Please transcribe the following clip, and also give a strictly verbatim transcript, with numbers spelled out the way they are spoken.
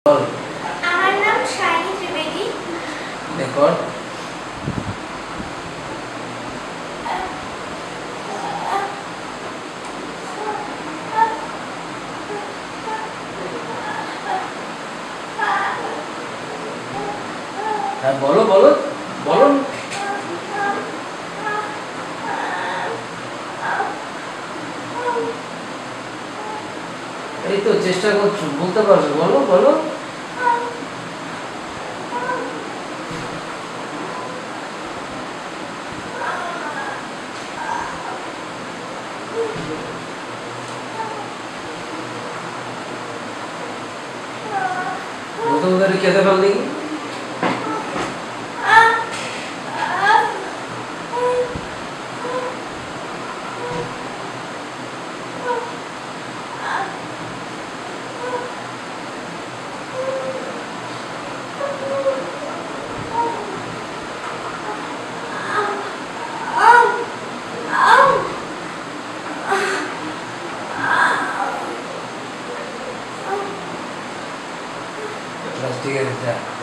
আমার নাম শাইনি ত্রিবেদী। দেখো হ্যাঁ বলো বলো বলো এই তো চেষ্টা করছো বলতে পারছো বলো বলো বলতে বলতে কেঁদে ফেল দেখি ঠিক আছে